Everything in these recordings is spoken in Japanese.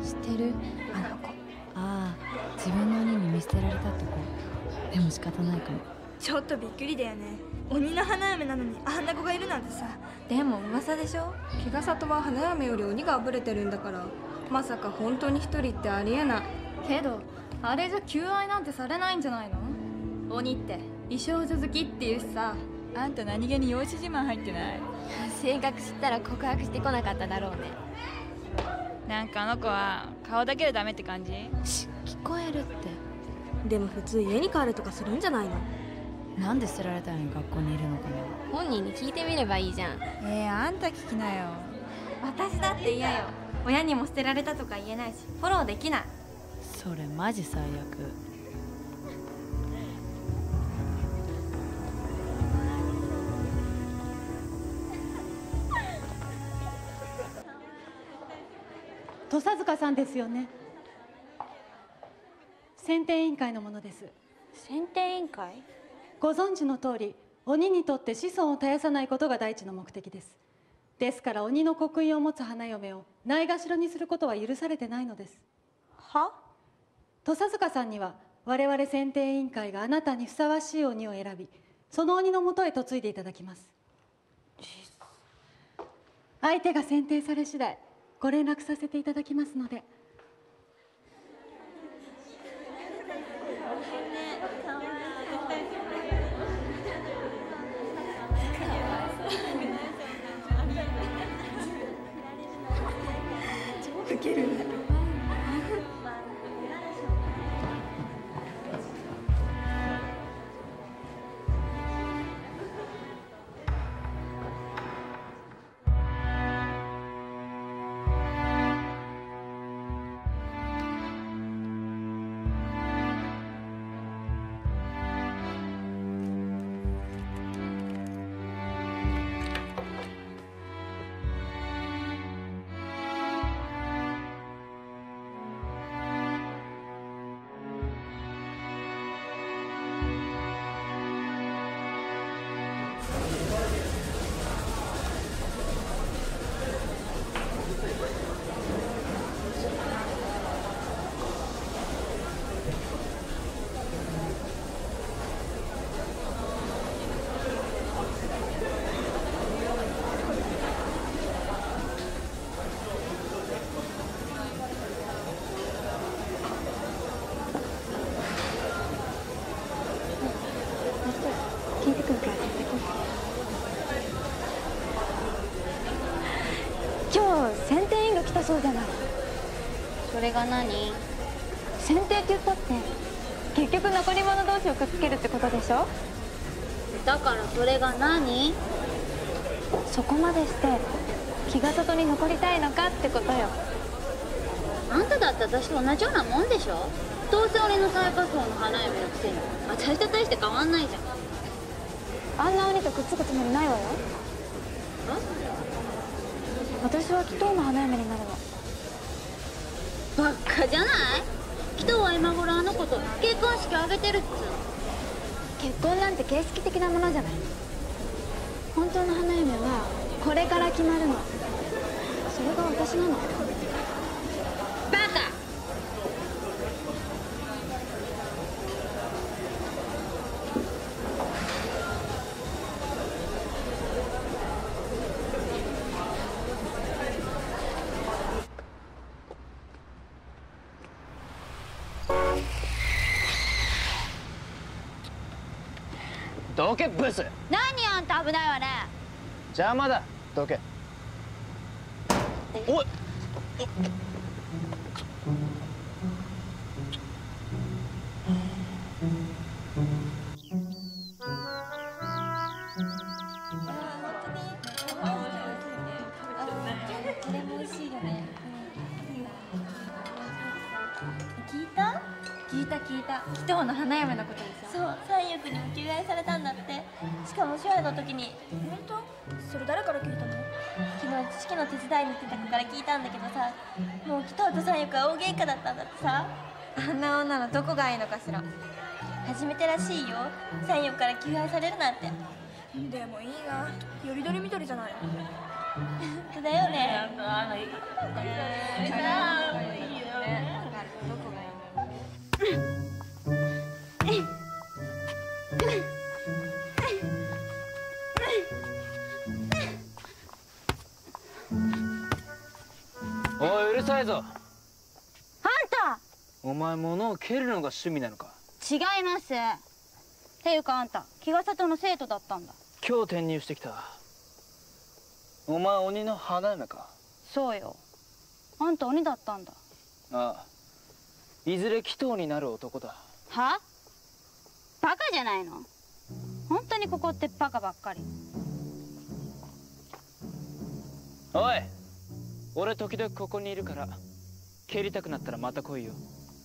知ってる？あの子。ああ、自分の鬼に見捨てられたって子。でも仕方ないかも。 ちょっとびっくりだよね。鬼の花嫁なのにあんな子がいるなんてさ。 でも噂でしょ？ 日笠とは花嫁より鬼があぶれてるんだから、まさか本当に一人ってありえない。 けどあれじゃ求愛なんてされないんじゃないの？鬼って美少女好きっていうしさ。 あんた何気に容姿自慢入ってない？ 性格知ったら告白してこなかっただろうね。 なんかあの子は顔だけでダメって感じ？ 聞こえるって。 でも普通家に帰るとかするんじゃないの？ なんで捨てられたように学校にいるのかな。 本人に聞いてみればいいじゃん。 あんた聞きなよ。 私だって嫌よ。親にも捨てられたとか言えないしフォローできない。 それマジ最悪。 土佐塚さんですよね。選定委員会のものです。 選定委員会？ ご存知の通り、鬼にとって子孫を絶やさないことが第一の目的です。ですから鬼の刻印を持つ花嫁をないがしろにすることは許されてないのです。 は？ 土佐塚さんには我々選定委員会があなたにふさわしい鬼を選び、その鬼のもとへ嫁いでいただきます。相手が選定され次第ご連絡させていただきますので。 ウケるんだけど。 聞いてくるから聞いてこう。今日選定員が来たそうじゃない。それが何？選定って言ったって結局残り物同士をくっつけるってことでしょ。だからそれが何？そこまでして気が外に残りたいのかってことよ。あんただって私と同じようなもんでしょ。どうせ俺の最下層の花嫁のくせに私と大して変わんないじゃん。あんな鬼とくっつくつもりないわよ。私は祈祷の花嫁になるの。ばっかじゃない？祈祷は今頃あの子と結婚式を挙げてるっつうの。結婚なんて形式的なものじゃない。本当の花嫁はこれから決まるの。それが私なの。バカ！ どけブス。 何あんた危ないわね。 邪魔だ。どけ。おい。 これも美味しいよね。 聞いた祈祷の花嫁のことでしょ。 そう、三翼にも求愛されたんだって。しかも初夜の時に。 本当？それ誰から聞いたの？ 昨日式の手伝いに行ってた子から聞いたんだけどさ、もう祈祷と三翼は大喧嘩だったんだってさ。 あんな女のどこがいいのかしら。 初めてらしいよ、三翼から求愛されるなんて。 でもいいな、よりどりみどりじゃないの。 本当だよね。 いいよ。 おい、うるさいぞ。 あんたお前物を蹴るのが趣味なのか？ 違います。ていうかあんた気が里の生徒だったんだ。 今日転入してきた。お前鬼の花嫁か？ そうよ。あんた鬼だったんだ。 ああ、いずれ祈祷になる男だ。 は？バカじゃないの？本当にここってバカばっかり。 おい、俺時々ここにいるから蹴りたくなったらまた来いよ。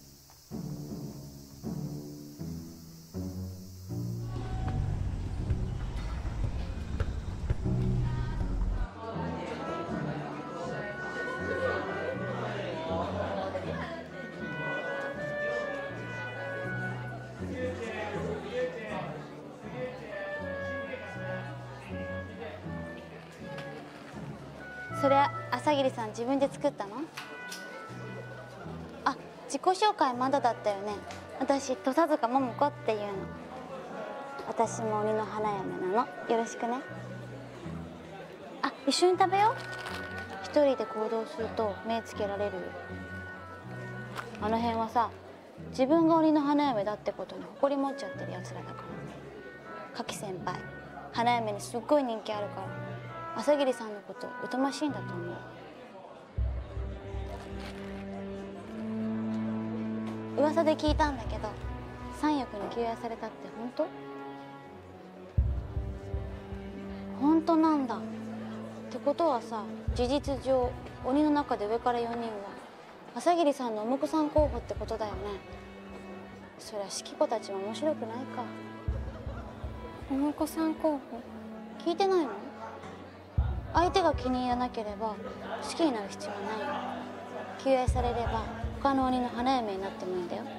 それ朝霧さん自分で作ったの？あ、自己紹介まだだったよね。私土佐塚桃子っていうの。私も鬼の花嫁なの。よろしくね。あ、一緒に食べよう。一人で行動すると目つけられるよ。あの辺はさ、自分が鬼の花嫁だってことに誇り持っちゃってるやつらだから。柿先輩、花嫁にすっごい人気あるから、朝霧さんのこと疎ましいんだと思う。噂で聞いたんだけど、三翼に求愛されたって本当？本当なんだ。ってことはさ、事実上鬼の中で上から4人は朝霧さんのお婿さん候補ってことだよね。そりゃ四季子たちも面白くないか。お婿さん候補聞いてないの？相手が気に入らなければ好きになる必要はないよ。求愛されれば他の鬼の花嫁になってもいいんだよ。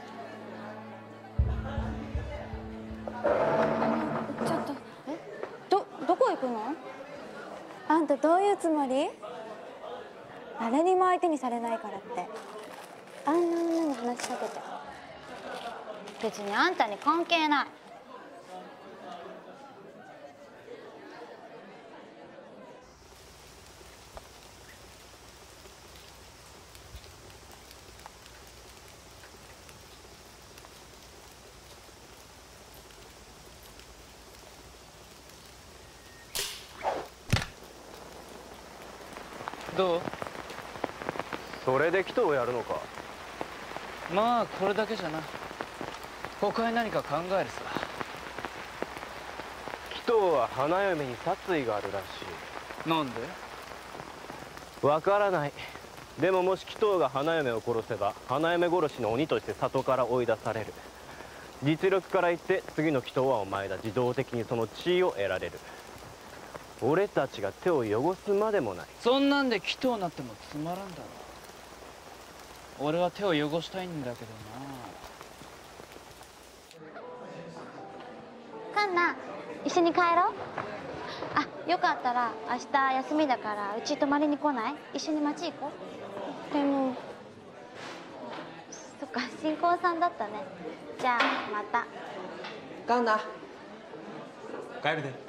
ちょっとどこ行くの？ あんたどういうつもり？誰にも相手にされないからってあんな女に話しかけて。 別にあんたに関係ない。 どう？ それで祈祷をやるのか？ まあこれだけじゃな。他に何か考えるさ。 祈祷は花嫁に殺意があるらしい。なんで？ わからない。でももし祈祷が花嫁を殺せば花嫁殺しの鬼として里から追い出される。実力から言って次の祈祷はお前だ。自動的にその地位を得られる。俺たちが手を汚すまでもない。 そんなんで祈祷になってもつまらんだろ。俺は手を汚したいんだけどな。カンナ、一緒に帰ろう。あ、よかったら明日休みだからうち泊まりに来ない？一緒に街行こう。でもそっか、新婚さんだったね。じゃあまた。 カンナ帰るで。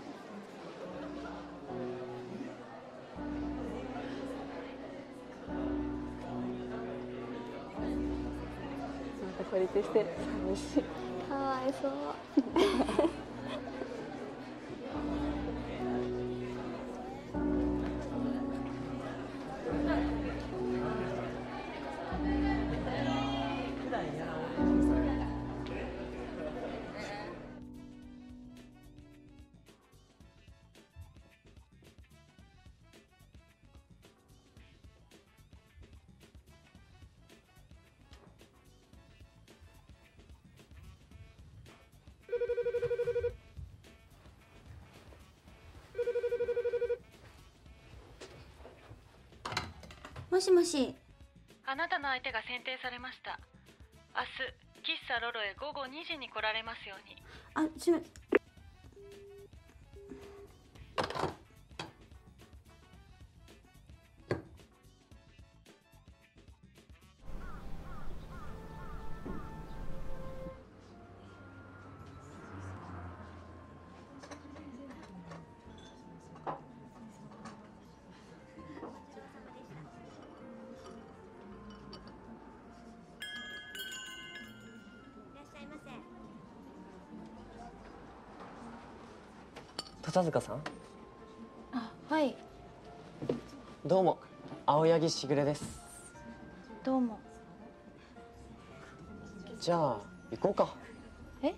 孤立して寂しい。かわいそう。 もしもし。 あなたの相手が選定されました。明日喫茶ロロへ午後2時に来られますように。 あ、 笹塚さん。 あ、はい。 どうも、青柳しぐれです。 どうも。 じゃあ行こうか。 え？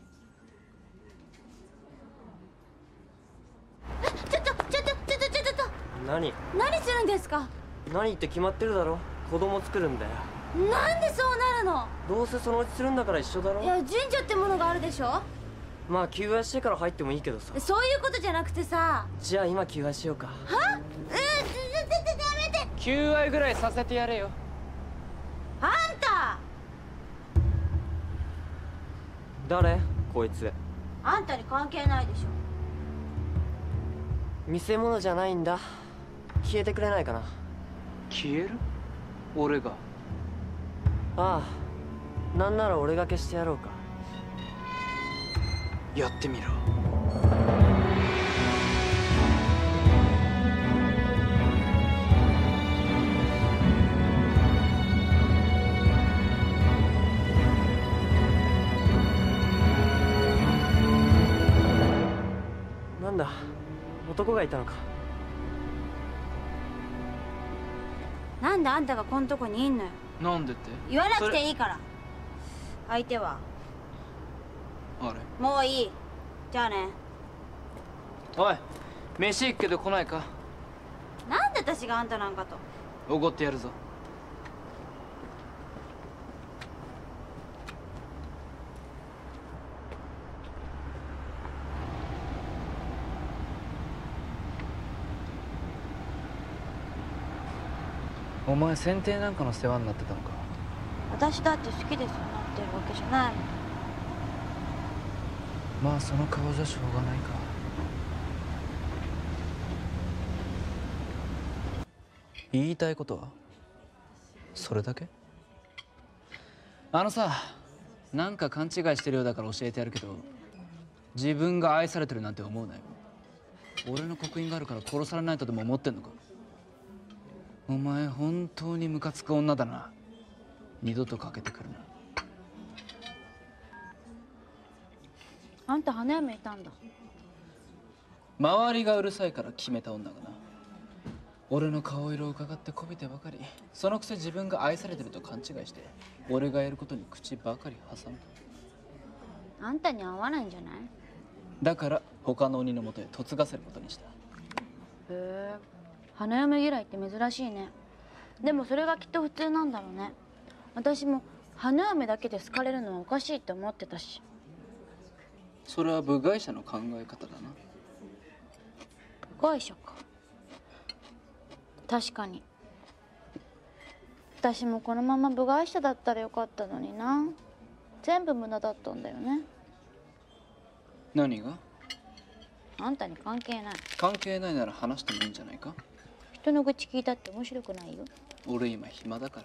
何するんですか？ 何って決まってるだろ。子供作るんだよ。 なんでそうなるの？ どうせそのうちするんだから一緒だろ。 いや、神社ってものがあるでしょ。 まあ求愛してから入ってもいいけどさ。 そういうことじゃなくてさ。 じゃあ今求愛しようか。 は？やめて。 求愛ぐらいさせてやれよ。 あんた。 誰？こいつ。 あんたに関係ないでしょ。 見せ物じゃないんだ。消えてくれないかな。 消える？俺が？ ああ、なんなら俺が消してやろうか。 やってみろ。 なんだ、男がいたのか。 なんであんたがこんとこにいんのよ。 なんでって？ 言わなくていいから。相手は？ あれ？ もういい。じゃあね。 おい、飯行くけど来ないか？ なんで私があんたなんかと。 おごってやるぞ。お前剪定なんかの世話になってたのか？ 私だって好きでそうなってるわけじゃないもん。 まあその顔じゃしょうがないか。言いたいことはそれだけ？あのさ、なんか勘違いしてるようだから教えてやるけど、自分が愛されてるなんて思うなよ。俺の刻印があるから殺されないとでも思ってんのか？お前本当にムカつく女だな。二度とかけてくるな。 あんた花嫁いたんだ。 周りがうるさいから決めた女がな。俺の顔色を伺ってこびてばかり。そのくせ自分が愛されてると勘違いして俺がやることに口ばかり挟む。 あんたに合わないんじゃない？ だから他の鬼のもとへ嫁がせることにした。 へえ、花嫁嫌いって珍しいね。でもそれがきっと普通なんだろうね。私も花嫁だけで好かれるのはおかしいって思ってたし。 それは部外者の考え方だな。 部外者か。確かに。私もこのまま部外者だったらよかったのにな。全部無駄だったんだよね。 何が？ あんたに関係ない。 関係ないなら話してもいいんじゃないか？ 人の愚痴聞いたって面白くないよ。 俺今暇だから。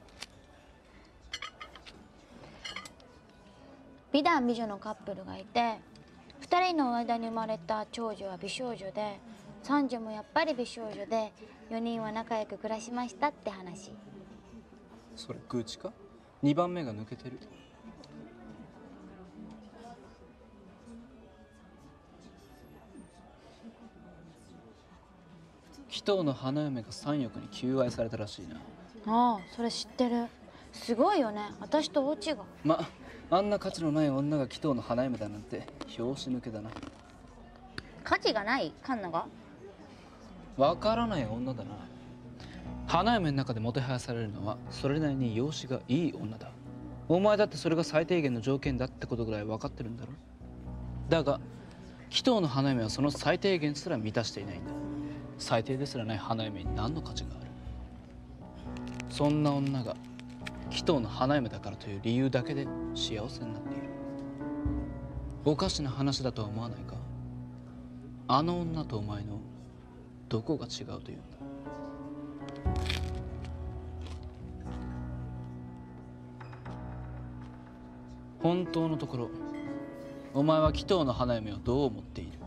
美男美女のカップルがいて、2人の間に生まれた長女は美少女で、三女もやっぱり美少女で、4人は仲良く暮らしましたって話。 それ愚痴か？2番目が抜けてる。祈祷の花嫁が三翼に求愛されたらしいな。 ああ、それ知ってる。すごいよね。私と大違い。 あんな価値のない女が祈祷の花嫁だなんて拍子抜けだな。 価値がないカンナが？ わからない女だな。花嫁の中でもてはやされるのはそれなりに容姿がいい女だ。お前だってそれが最低限の条件だってことぐらい分かってるんだろ。だが祈祷の花嫁はその最低限すら満たしていないんだ。最低ですらない花嫁に何の価値がある？そんな女が祈祷の花嫁だからという理由だけで幸せになっている。おかしな話だとは思わないか？あの女とお前のどこが違うというんだ？本当のところお前は祈祷の花嫁をどう思っている？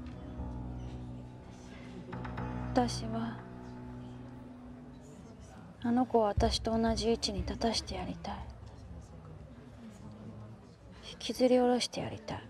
私はあの子を私と同じ位置に立たしてやりたい。引きずり下ろしてやりたい。